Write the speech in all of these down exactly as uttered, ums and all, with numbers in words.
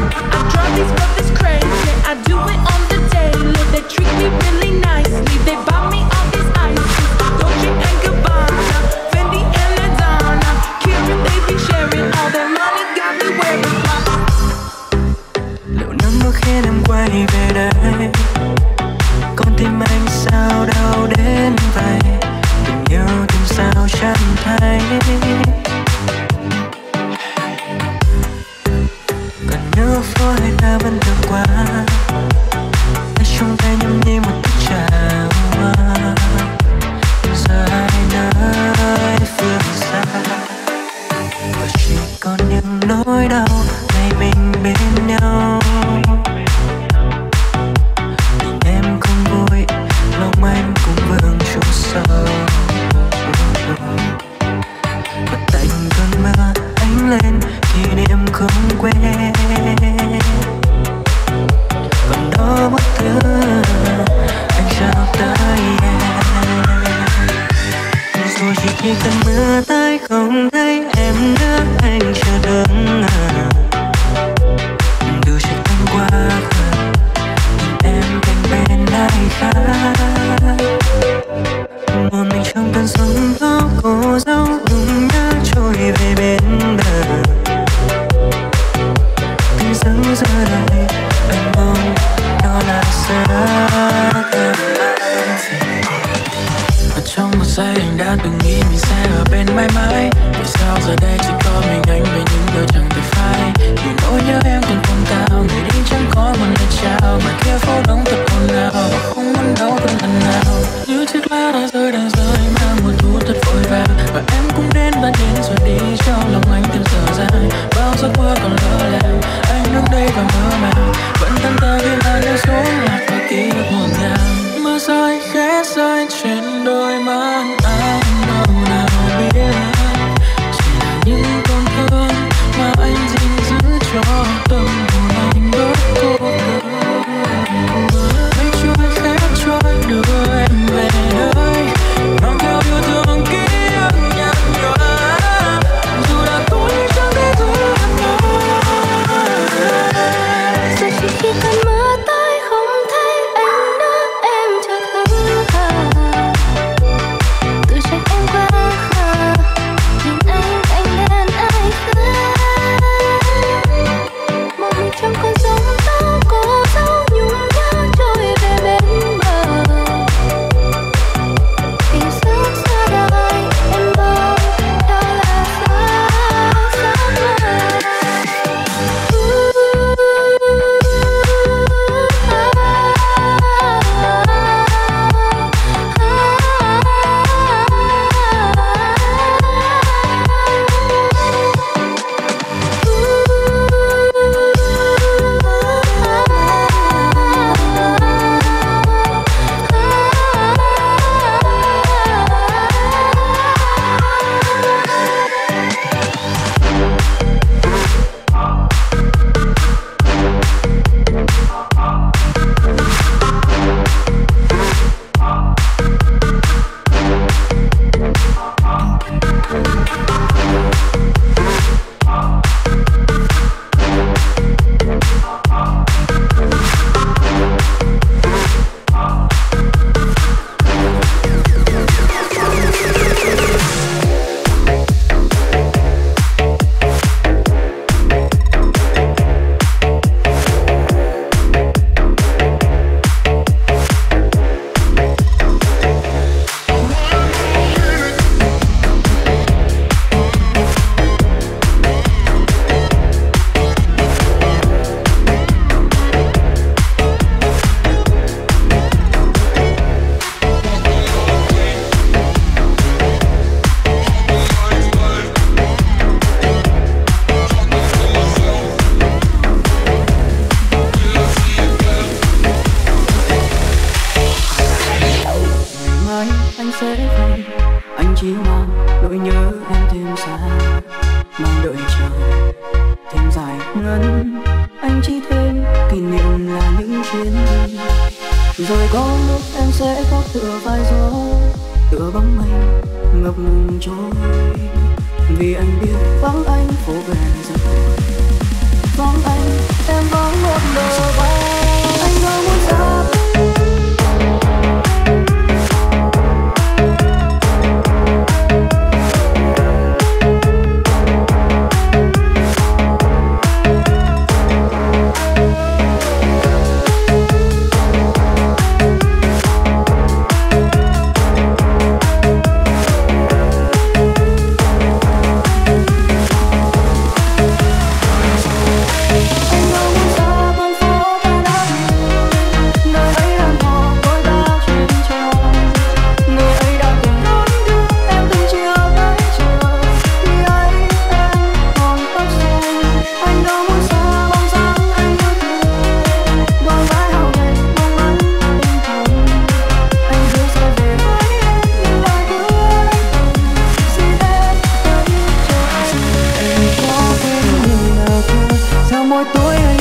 Rồi có lúc em sẽ khóc tựa vai gió, tựa bóng mây ngập ngừng trôi. Vì anh biết vắng anh phố về rồi, vắng anh em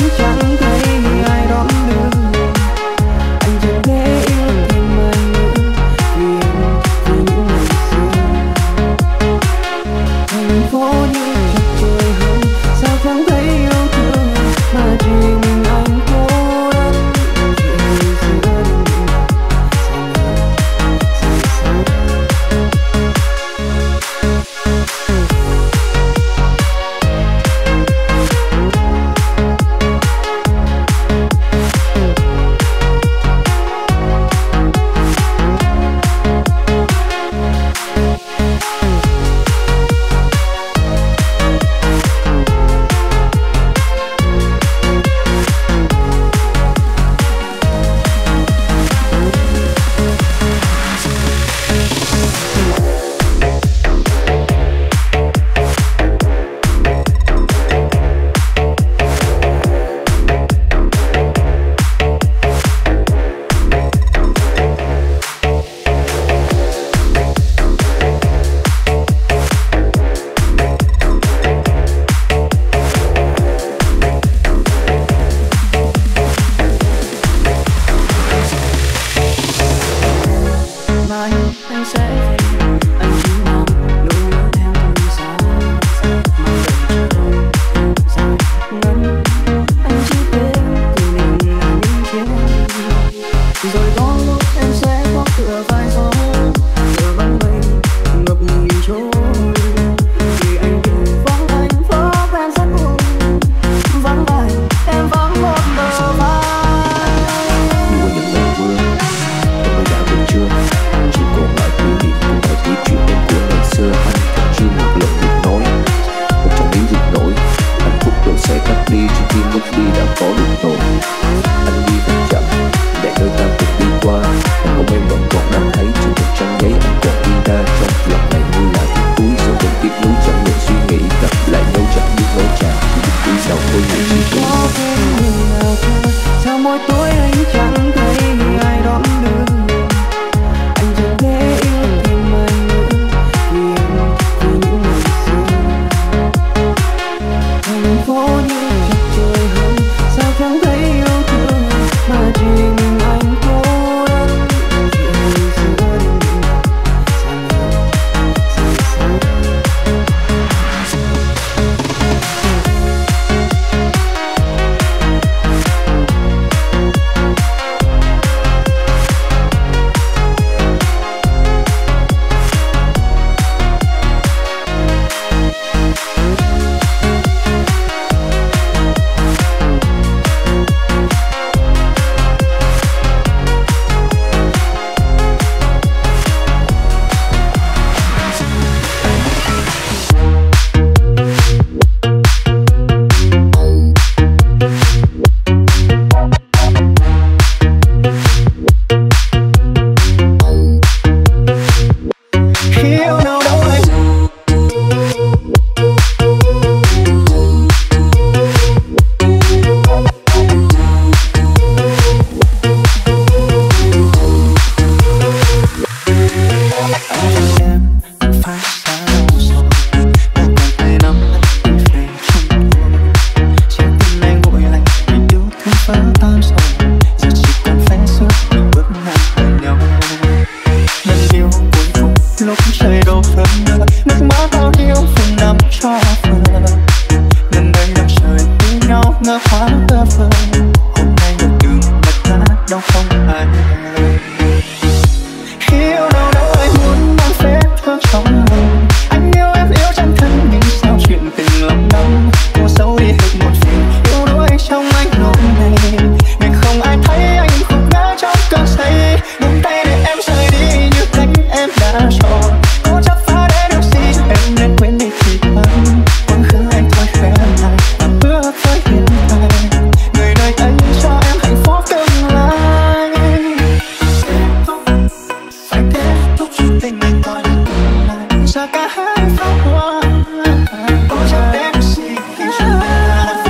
cả hai pháo hoa. Ôi cho em xin khi chúng ta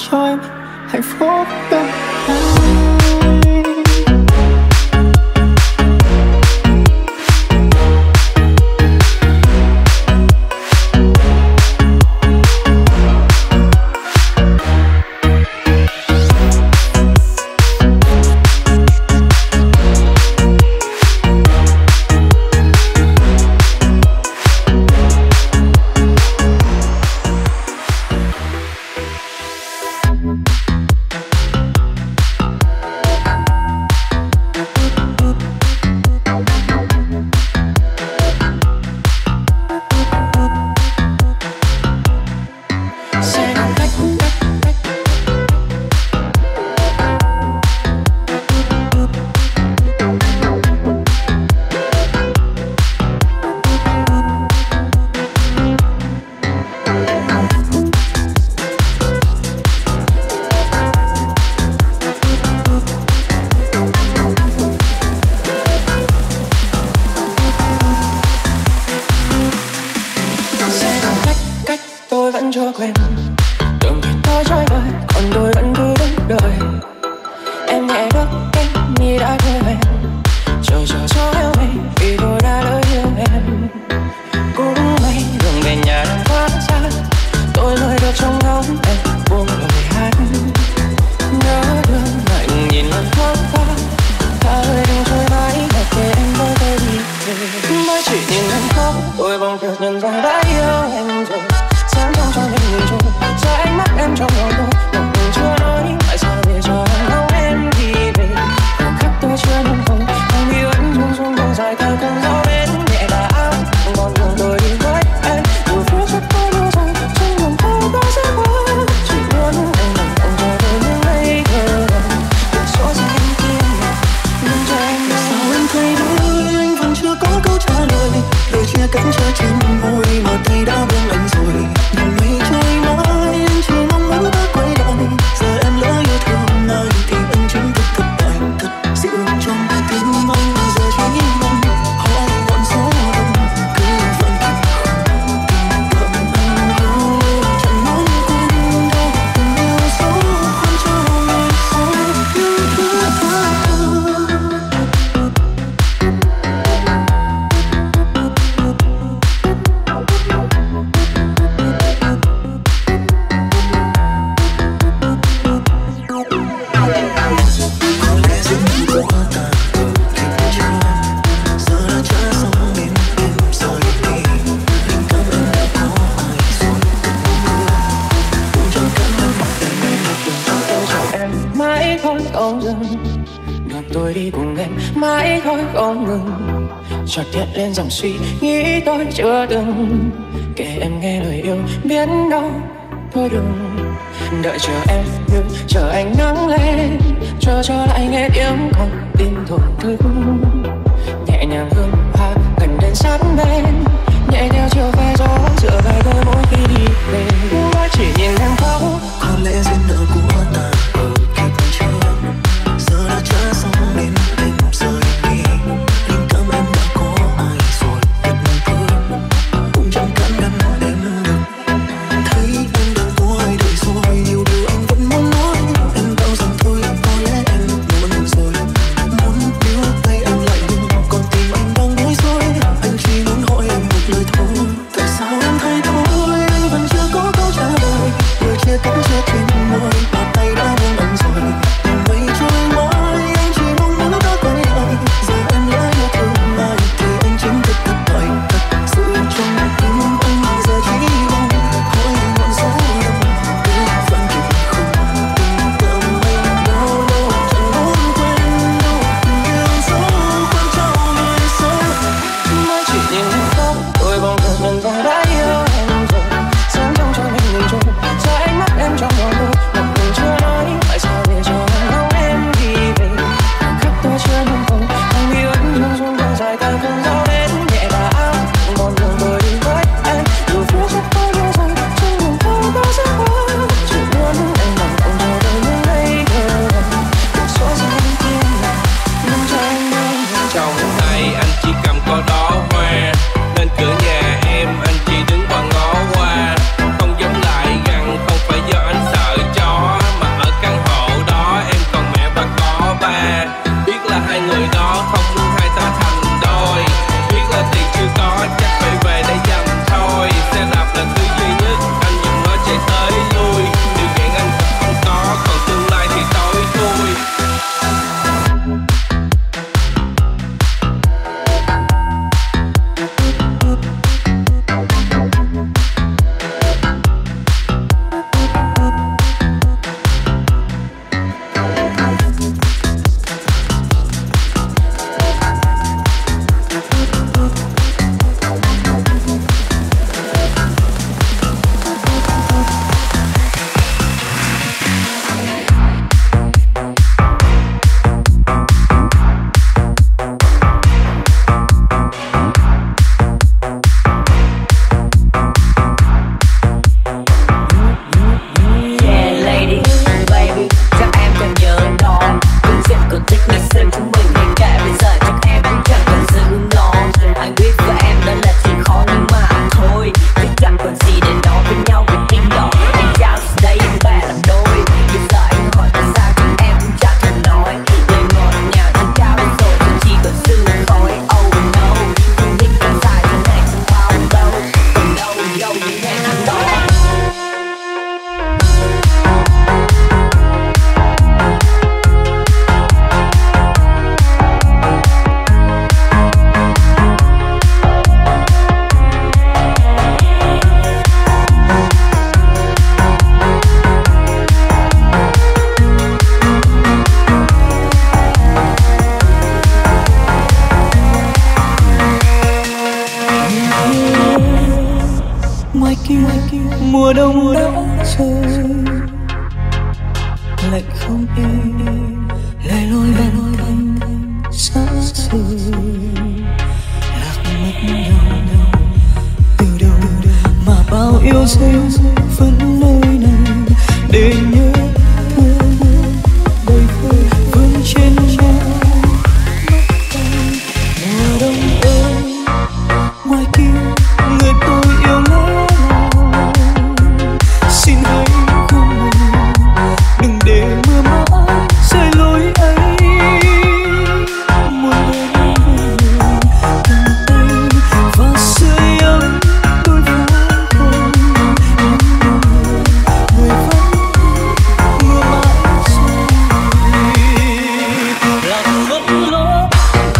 cho em hạnh phúc bên anh. Chưa quen đường thì tôi trôi vơi, còn tôi vẫn cứ đứng đợi. Em nhẹ bước em như đã quen em, chờ chờ cho yêu em vì tôi đã lỡ yêu em. Cũng may đường về nhà đang quá xa, tôi rơi được trong ngóng em buông lời hát. Nhớ thương lạnh nhìn lần thoáng qua, ta ơi đừng trôi mãi để kể em với tôi đi về. Mới chỉ nhìn em khóc, tôi bỗng chợt nhận ra đã yêu em rồi. Sáng trong cho em nhìn trôi, giờ ánh mắt em trong lòng tôi, một mình chưa nói tại sao để cho em ngóng em đi về. Khoảng khắc tôi chưa nên không, anh đi vẫn rung rung đường dài theo cơn gió bên nhẹ là áo. Còn đường tôi đi với em, dù phía trước có mưa rơi, trên lòng tôi có sẽ qua. Chỉ muốn anh nằm anh chờ đợi những ngày thơ đầm, để số ra em kia nhưng cho em đâu. Sao em thay đổi anh vẫn chưa có câu trả lời, lời chia cắt chưa trên môi mà tay đã buông anh rồi. Những ngày trôi mãi anh chỉ mong muốn ta quay lại, giờ em lỡ yêu thương ai thì anh chính thức thất bại. Thật dịu trong tim anh giờ chỉ mong hỏi ngọn gió đông cứ vẫn kịp không tìm gần anh hơn. Chẳng muốn quên đâu tình yêu số không cho ngày sau những thứ tha. Mãi thôi không dừng, đường tôi đi cùng em mãi thôi không ngừng. Chợt hiện lên dòng suy nghĩ tôi chưa từng kể em nghe lời yêu biết đâu thôi đừng. Đợi chờ em như chờ ánh nắng lên, chờ trở lại nghe tiếng con tim thổn thức. Nhẹ nhàng hương hoa gần đến sát bên, nhẹ theo chiều vai gió dựa vai tôi mỗi khi đi về. Mới chỉ nhìn em khóc, Có lẽ duyên nợ của ta ở kịp chưa, giờ đã trả xong nên em rời đi. Linh cảm em đã có ai rồi biết thương, cũng chẳng cản ngăn em được. Thấy em đang có ai đợi rồi, nhiều điều anh vẫn muốn nói. Em bảo rằng thôi có lẽ em muộn rồi, muốn níu tay anh lại nhưng còn tim anh đang bối rối. Anh chỉ muốn hỏi em một lời thôi, tại sao em thay đổi anh vẫn chưa có câu trả lời. Lời chia cắt lạnh không yên, lẻ loi lẻ loi cánh xa xôi, lạc mất nhau từ đâu mà bao yêu dấu vẫn nơi này để nhớ thương đầy vơi vương trên nhau. Mùa đông ơi ngoài kia người tôi yêu lẽ loi, xin hãy không ngừng đừng để mưa mãi rơi lối ấy. Một người bên người cầm tay và sưởi ấm đôi vai thân, người vẫn mưa mãi rơi lạc mất lối.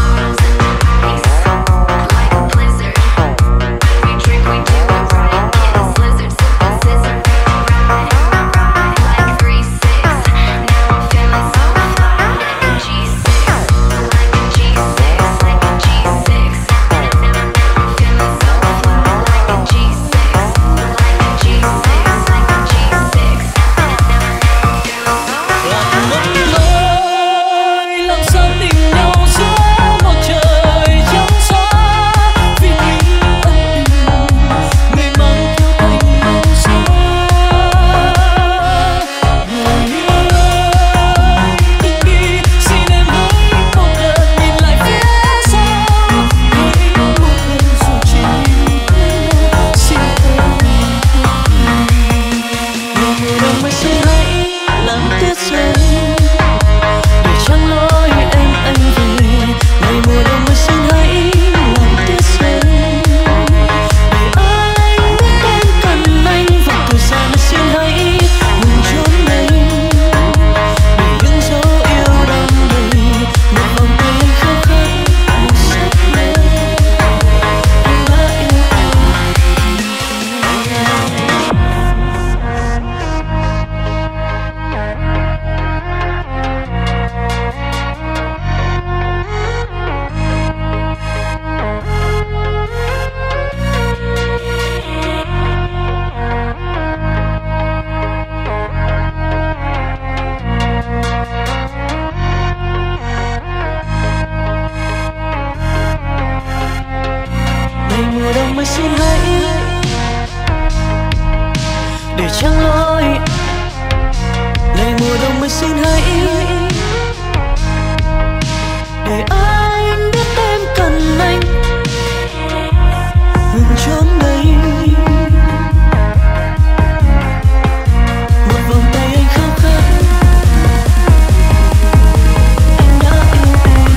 Mùa đông mới xin hãy để trăng lối, này mùa đông mới xin hãy để anh biết em cần anh ngừng trốn đây. Một vòng tay anh khao khát, anh đã yêu em.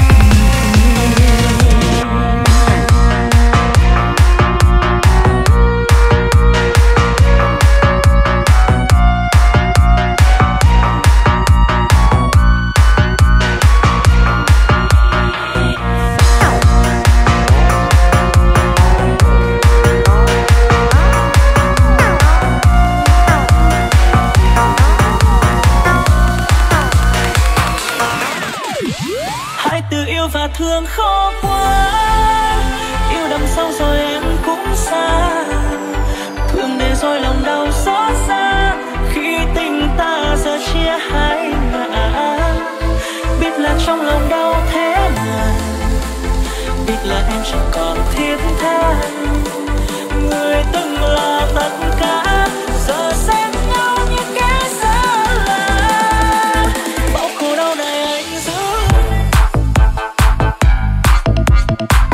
Hãy tự yêu và thương khó quá, yêu đằng sau rồi em cũng xa, thương để rồi lòng đau xót xa khi tình ta giờ chia hai ngả. Biết là trong lòng đau thế mà, biết là em chẳng còn thiết tha, người từng là tất cả giờ xem nhau như kẻ xa lạ. Bao khổ đau này anh giữ.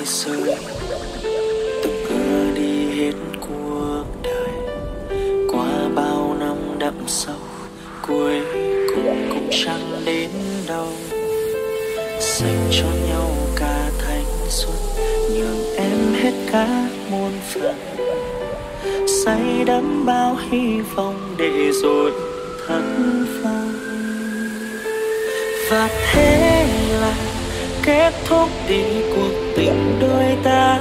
rơi, từng mưa đi hết cuộc đời. Qua bao năm đậm sâu, cuối cùng cũng chẳng đến đâu. Dành cho nhau cả thanh xuân, nhường em hết cả muôn phần. Say đắm bao hy vọng để rồi thất vọng. Và thế là kết thúc đi cuộc tình đôi ta.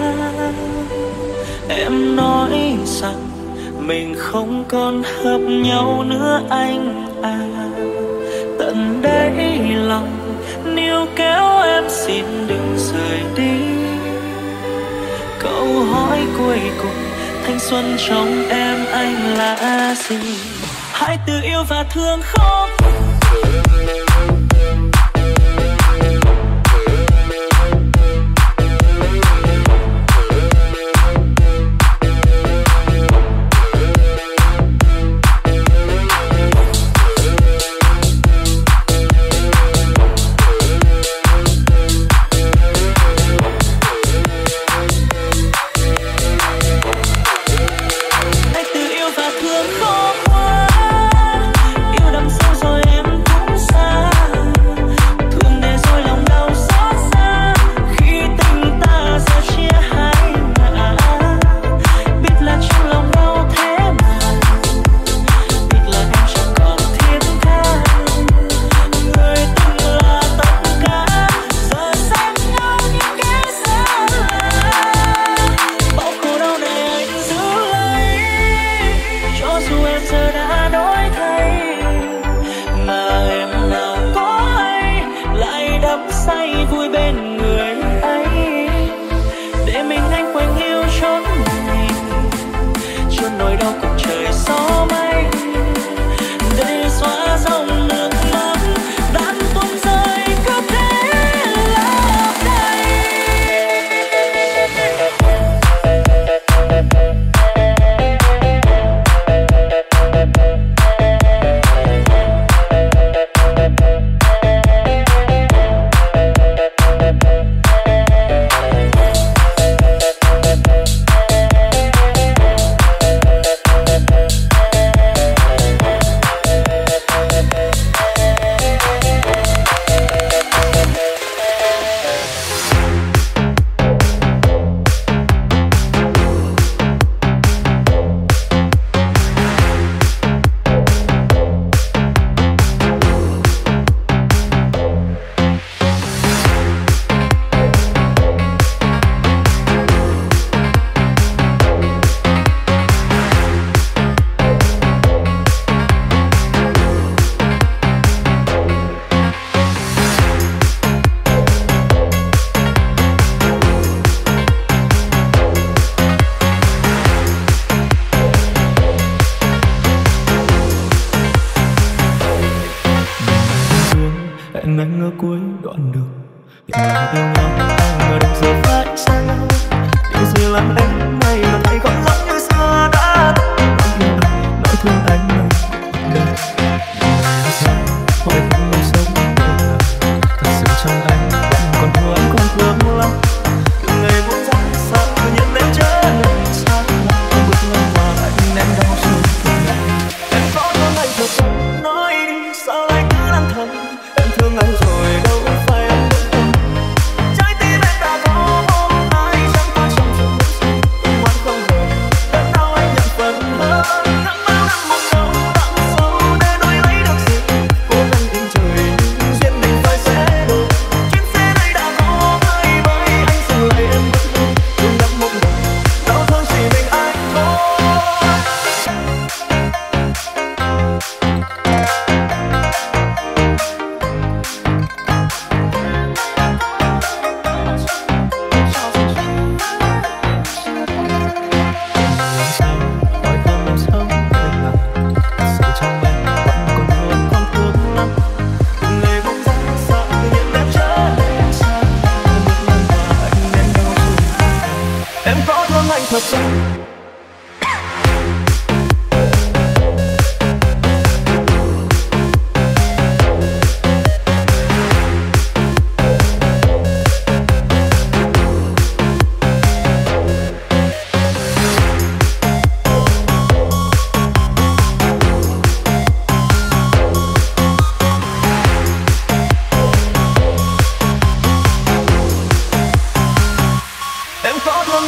Em nói rằng mình không còn hợp nhau nữa anh à. Tận đây lòng níu kéo em xin đừng rời đi. Câu hỏi cuối cùng thanh xuân trong em anh là gì? Hai từ yêu và thương không.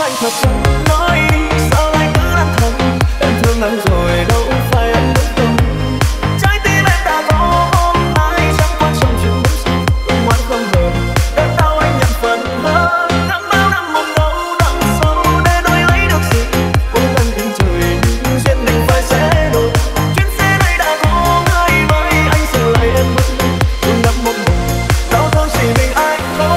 anh thật lòng nói đi, sao lại cứ lặng thầm. Em thương anh rồi đâu phải anh đúng không? Trái tim em đã có hôm nay, chẳng quan trọng chuyện lúc sau. Không ngoan không hờn, đớn đau anh nhận phần hơn. Năm bao năm một ngâu đằng sâu để đổi lấy được gì? Cố gắng tin trời nhưng duyên định phải sẽ đổi. Chuyến xe này đã có người mới, anh sợ lại em mất đi. Thương đắm một màu, đau thương chỉ mình anh thôi.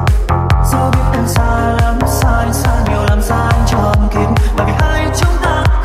Xa lắm, xa anh xa nhiều làm sao anh tròn kịp, bởi vì hai chúng ta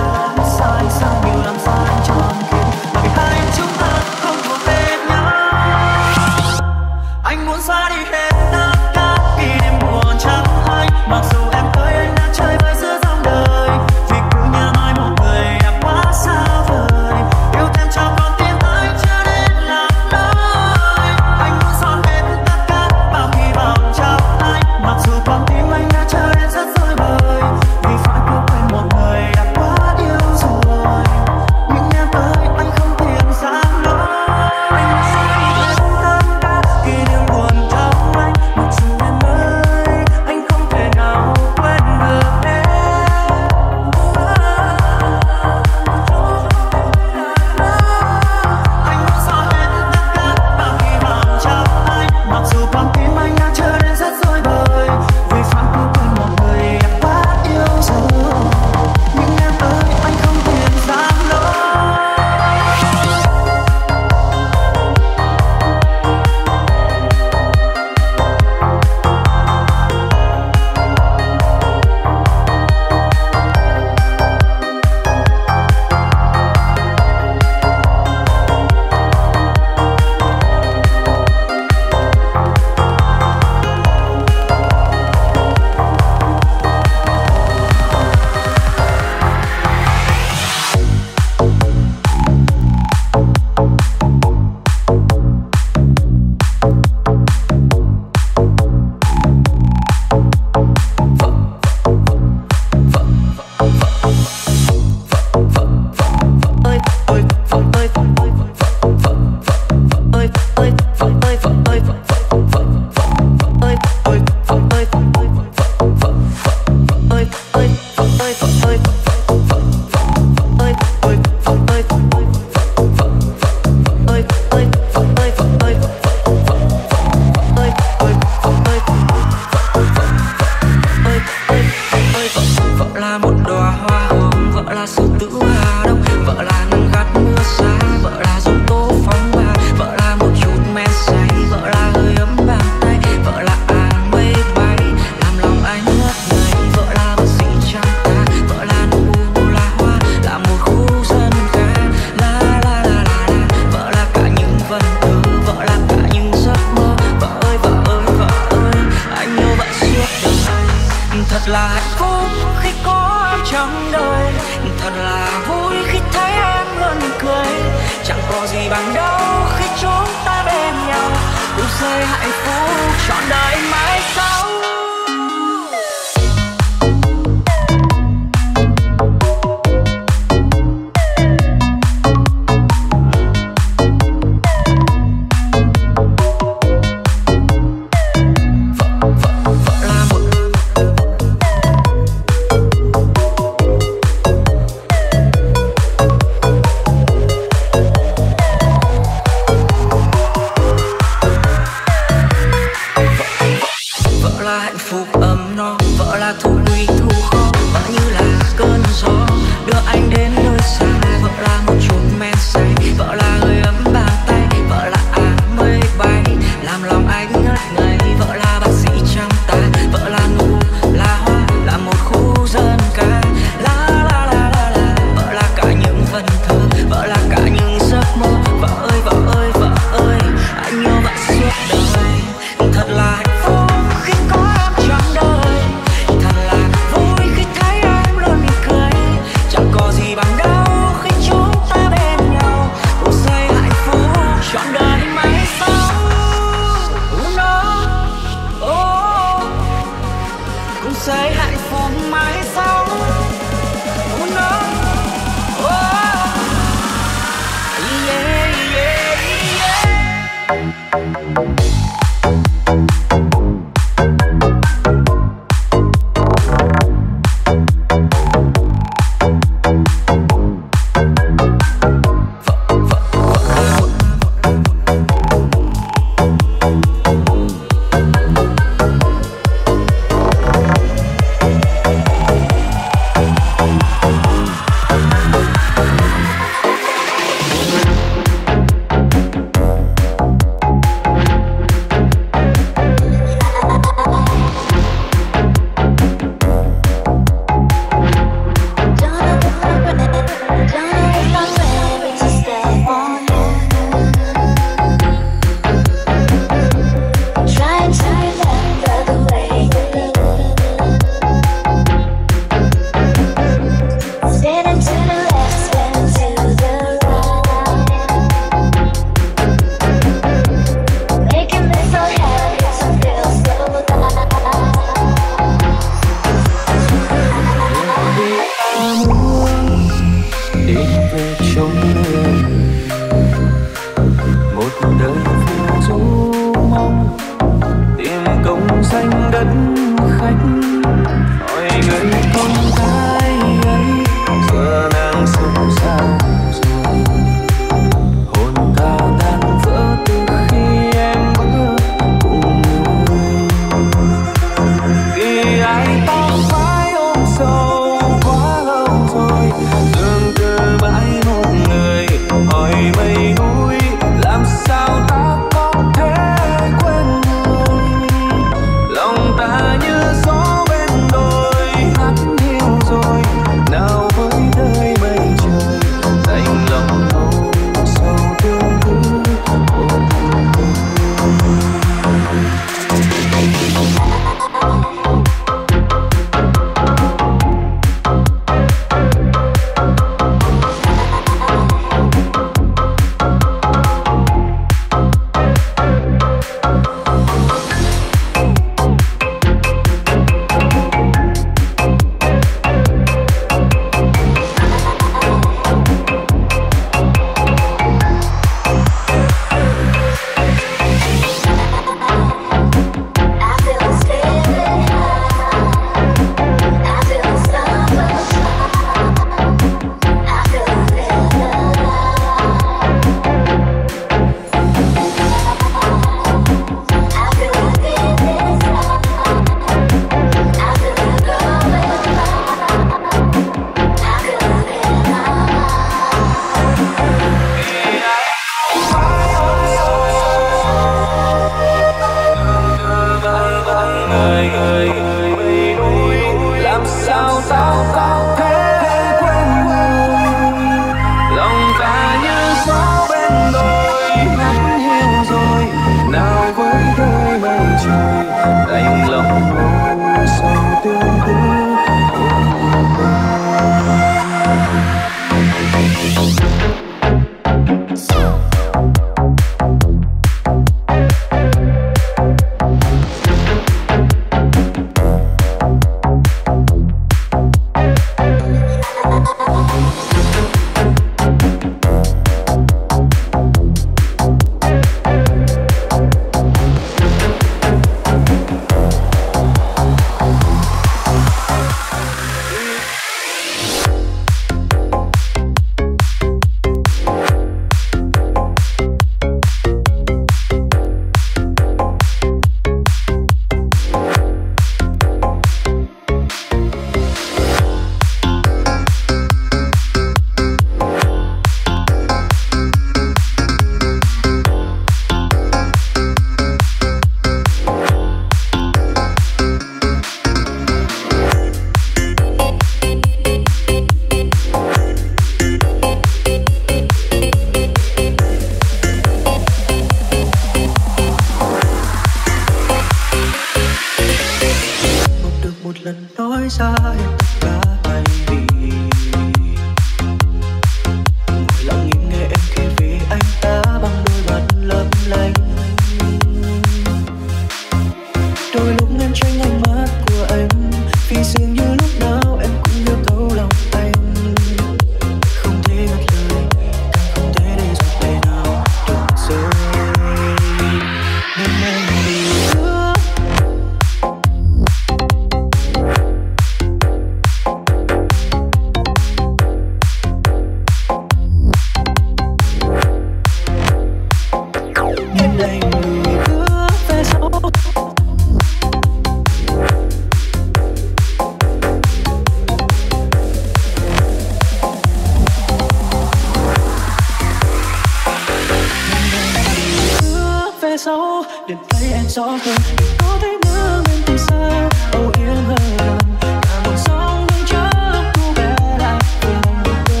về sau đêm thấy em rõ hơn, có thấy mưa bên từ xa âu yếm hơi gần cả một sóng vẫn chớp thu bé lại về lòng một cô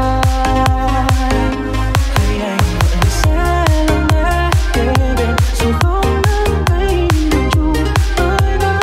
gái. Hay anh vẫn sẽ lặng lẽ kế bên dù không nắm tay nhưng chung với vai.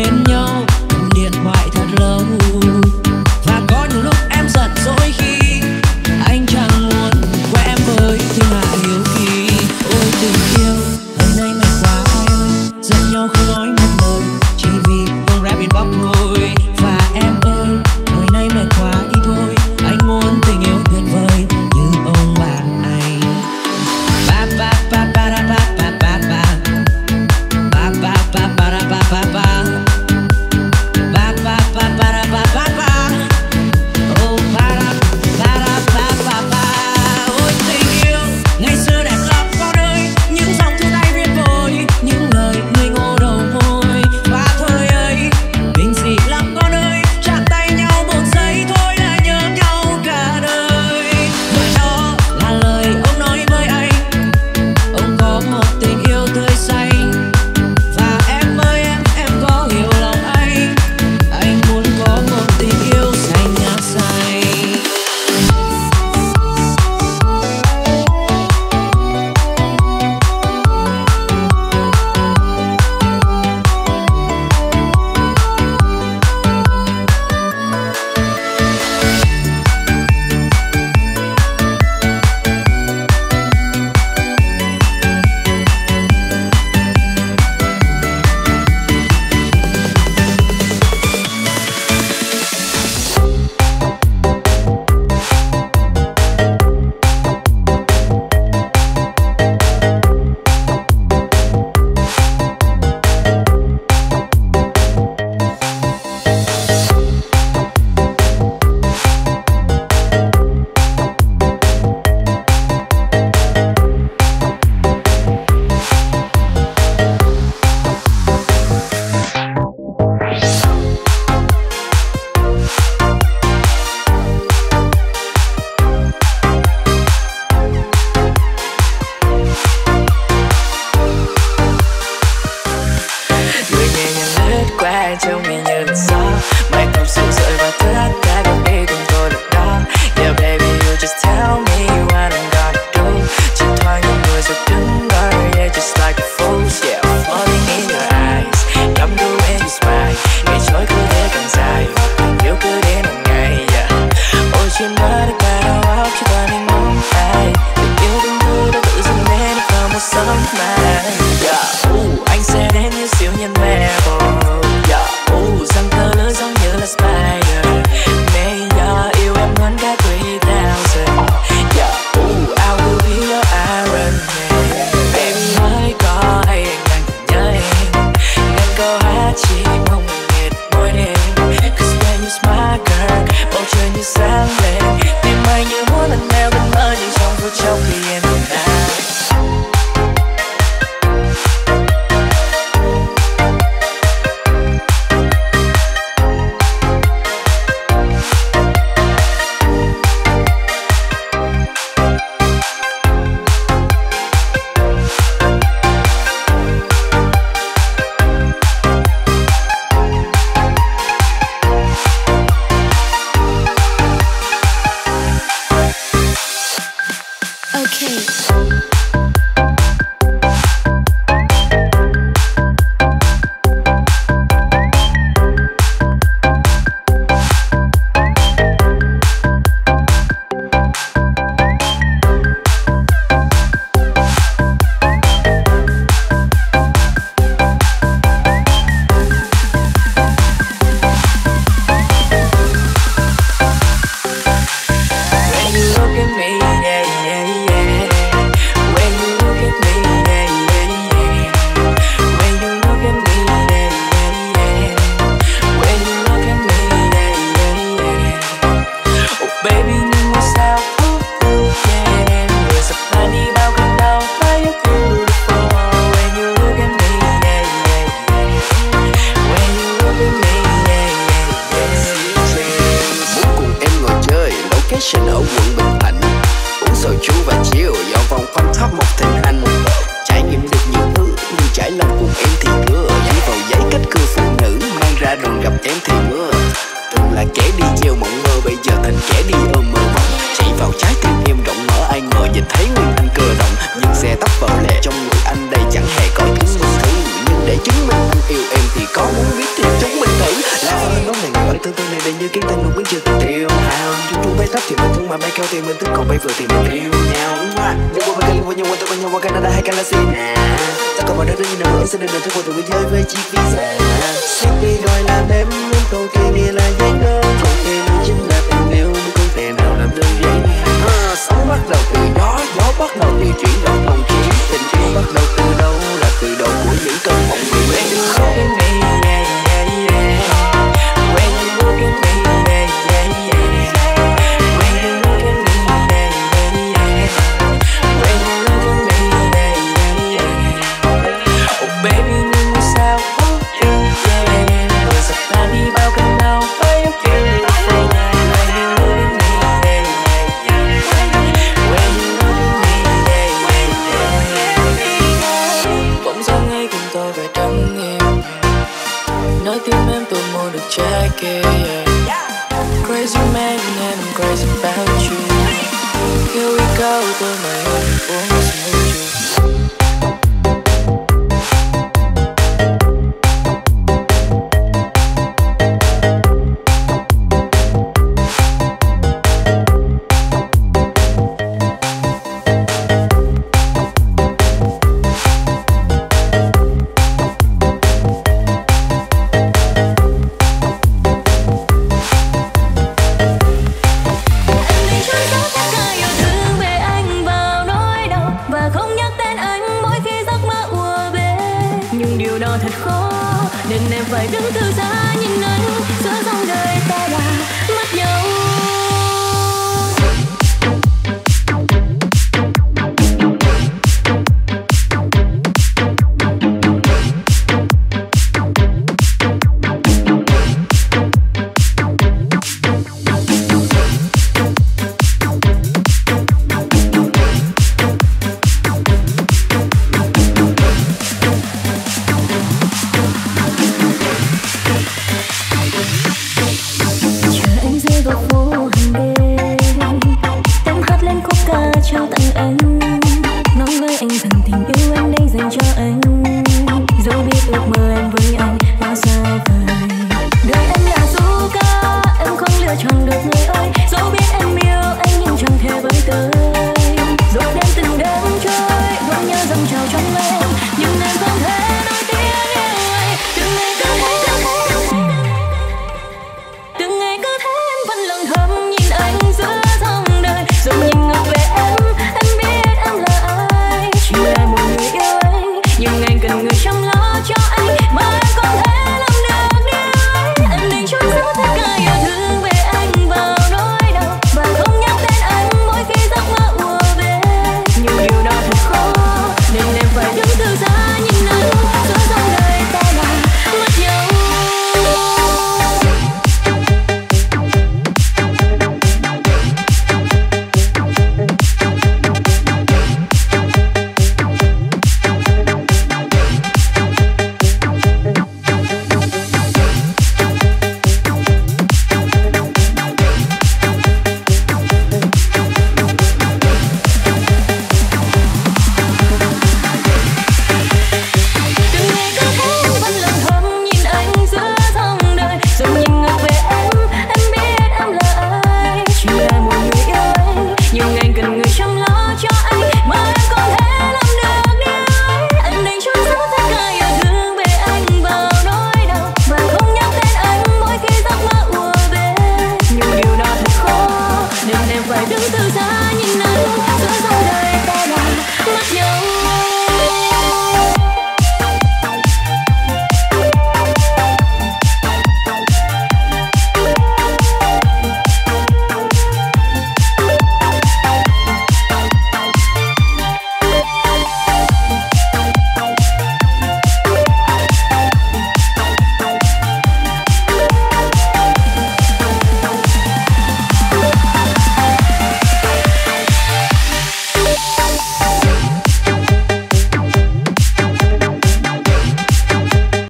bên nhau cầm điện thoại thật lâu, và có những lúc em giận dỗi khi trời như sáng lên. Ngày mai như muốn lần theo cơn mơ nhưng trong phút chốc thì em đã. Điều đó thật khó nên em phải đứng từ xa.